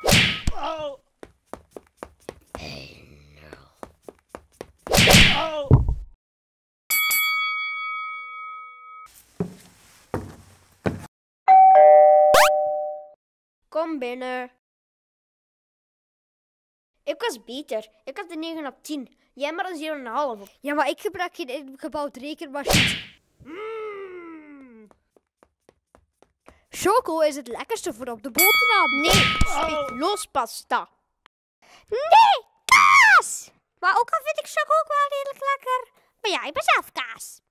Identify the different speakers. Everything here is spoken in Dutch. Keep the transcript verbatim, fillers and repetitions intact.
Speaker 1: Oh.
Speaker 2: een nul.
Speaker 1: Oh.
Speaker 2: Kom binnen. Ik was beter. Ik had een negen op tien. Jij maar een zeven komma vijf.
Speaker 3: Ja, maar ik gebruik geen ingebouwd rekenmachine.
Speaker 2: Mm.
Speaker 3: Choco is het lekkerste voor op de boterham.
Speaker 2: Nee, speculoos-pasta.
Speaker 3: Nee, kaas! Maar ook al vind ik choco ook wel redelijk lekker. Maar ja, ik ben zelf kaas.